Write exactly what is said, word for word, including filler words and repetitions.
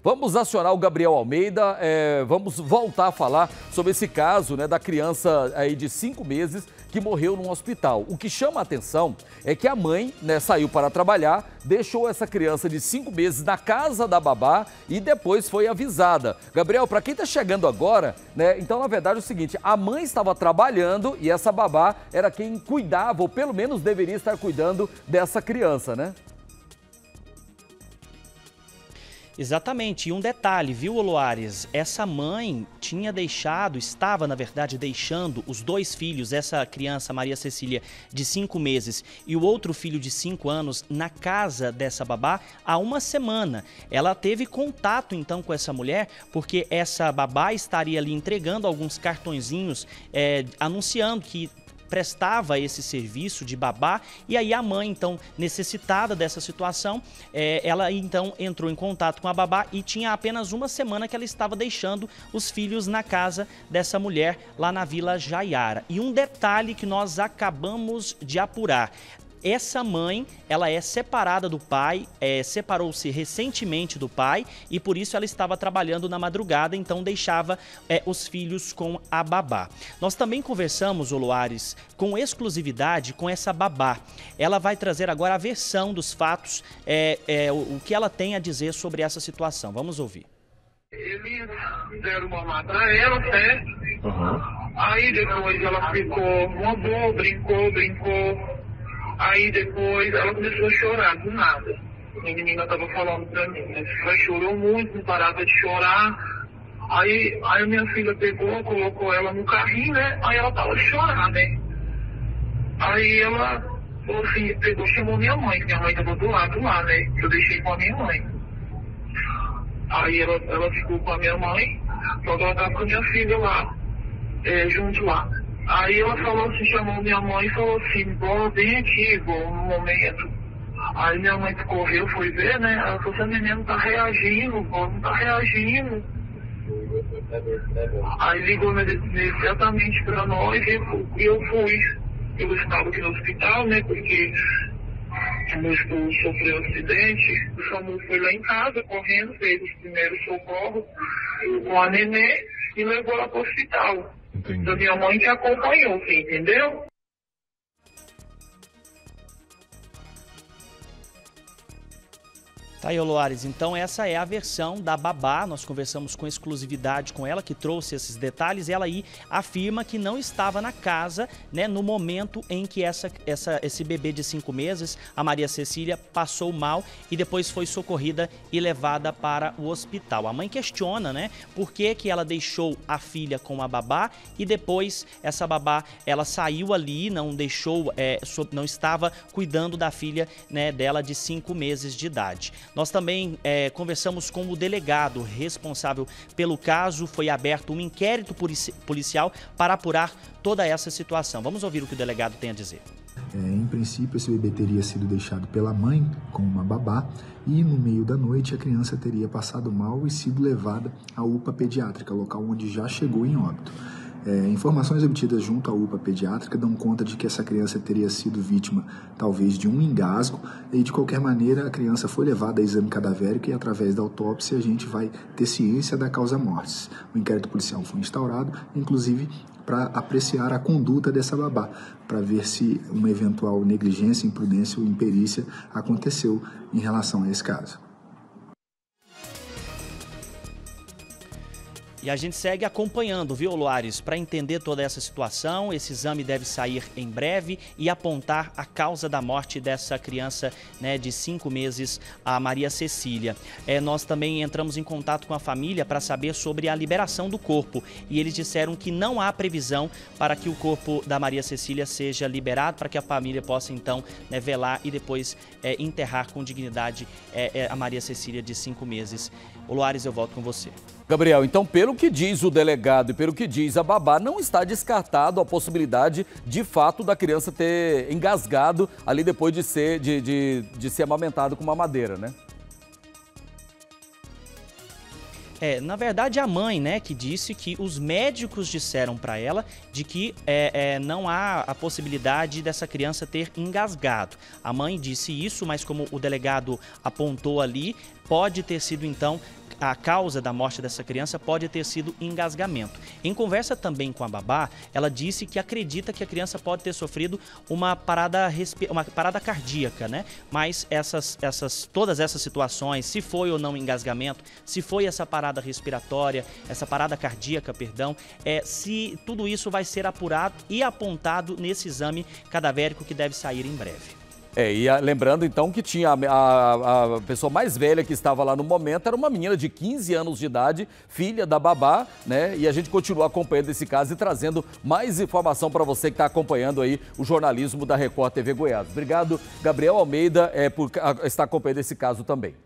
Vamos acionar o Gabriel Almeida, é, vamos voltar a falar sobre esse caso, né, da criança aí de cinco meses que morreu num hospital. O que chama a atenção é que a mãe, né, saiu para trabalhar, deixou essa criança de cinco meses na casa da babá e depois foi avisada. Gabriel, para quem está chegando agora, né, então na verdade é o seguinte, a mãe estava trabalhando e essa babá era quem cuidava, ou pelo menos deveria estar cuidando dessa criança, né? Exatamente, e um detalhe, viu, Oloares? Essa mãe tinha deixado, estava na verdade deixando os dois filhos, essa criança, Maria Cecília, de cinco meses e o outro filho de cinco anos, na casa dessa babá há uma semana. Ela teve contato então com essa mulher, porque essa babá estaria ali entregando alguns cartõezinhos, é, anunciando que prestava esse serviço de babá, e aí a mãe, então, necessitada dessa situação, é, ela então entrou em contato com a babá e tinha apenas uma semana que ela estava deixando os filhos na casa dessa mulher lá na Vila Jaiara. E um detalhe que nós acabamos de apurar: essa mãe, ela é separada do pai, é, separou-se recentemente do pai e por isso ela estava trabalhando na madrugada, então deixava é, os filhos com a babá. Nós também conversamos, Oloares, com exclusividade com essa babá. Ela vai trazer agora a versão dos fatos, é, é, o, o que ela tem a dizer sobre essa situação. Vamos ouvir. Eles deram mamar pra ela, certo? Uhum. Aí depois ela ficou, mamou, brincou, brincou. Aí depois ela começou a chorar do nada. A menina estava falando pra mim, né? Ela chorou muito, não parava de chorar. Aí, aí a minha filha pegou, colocou ela no carrinho, né? Aí ela tava chorando, né? Aí ela falou assim, pegou, chamou minha mãe, minha mãe tava do lado lá, né? Eu deixei com a minha mãe. Aí ela, ela ficou com a minha mãe, só que ela tava com a minha filha lá, é, junto lá. Aí ela falou assim, chamou minha mãe e falou assim, bom, vem aqui, bom, no momento. Aí minha mãe correu, foi ver, né? Ela falou assim, a menina não tá reagindo, bom, não tá reagindo. Aí ligou imediatamente pra nós e eu fui. Eu estava aqui no hospital, né? Porque meu esposo sofreu um acidente. O SAMU foi lá em casa, correndo, fez os primeiros socorros com a nenê e levou ela pro hospital. Entendi. Da minha mãe que acompanhou, você entendeu? Tá aí, Oloares, então essa é a versão da babá. Nós conversamos com exclusividade com ela, que trouxe esses detalhes, e ela aí afirma que não estava na casa, né, no momento em que essa, essa, esse bebê de cinco meses, a Maria Cecília, passou mal e depois foi socorrida e levada para o hospital. A mãe questiona, né, por que que ela deixou a filha com a babá e depois essa babá, ela saiu ali, não deixou, é, não estava cuidando da filha, né, dela de cinco meses de idade. Nós também é, conversamos com o delegado responsável pelo caso. Foi aberto um inquérito policial para apurar toda essa situação. Vamos ouvir o que o delegado tem a dizer. É, em princípio, esse bebê teria sido deixado pela mãe com uma babá e no meio da noite a criança teria passado mal e sido levada à U P A pediátrica, local onde já chegou em óbito. É, informações obtidas junto à U P A pediátrica dão conta de que essa criança teria sido vítima, talvez, de um engasgo, e de qualquer maneira a criança foi levada a exame cadavérico e através da autópsia a gente vai ter ciência da causa mortis. O inquérito policial foi instaurado, inclusive para apreciar a conduta dessa babá, para ver se uma eventual negligência, imprudência ou imperícia aconteceu em relação a esse caso. E a gente segue acompanhando, viu, Loares, para entender toda essa situação. Esse exame deve sair em breve e apontar a causa da morte dessa criança, né, de cinco meses, a Maria Cecília. É, nós também entramos em contato com a família para saber sobre a liberação do corpo. E eles disseram que não há previsão para que o corpo da Maria Cecília seja liberado, para que a família possa, então, né, velar e depois é, enterrar com dignidade é, é, a Maria Cecília de cinco meses. Ô, Loares, eu volto com você. Gabriel, então, pelo que diz o delegado e pelo que diz a babá, não está descartado a possibilidade, de fato, da criança ter engasgado ali depois de ser, de, de, de ser amamentado com mamadeira, né? É, na verdade, a mãe, né, que disse que os médicos disseram para ela de que é, é, não há a possibilidade dessa criança ter engasgado. A mãe disse isso, mas como o delegado apontou ali, pode ter sido, então, a causa da morte dessa criança pode ter sido engasgamento. Em conversa também com a babá, ela disse que acredita que a criança pode ter sofrido uma parada, uma parada cardíaca, né? Mas essas, essas, todas essas situações, se foi ou não engasgamento, se foi essa parada respiratória, essa parada cardíaca, perdão, é, se tudo isso vai ser apurado e apontado nesse exame cadavérico que deve sair em breve. É, e a, lembrando então que tinha a, a, a pessoa mais velha que estava lá no momento, era uma menina de quinze anos de idade, filha da babá, né? E a gente continua acompanhando esse caso e trazendo mais informação para você que está acompanhando aí o jornalismo da Record T V Goiás. Obrigado, Gabriel Almeida, é, por estar acompanhando esse caso também.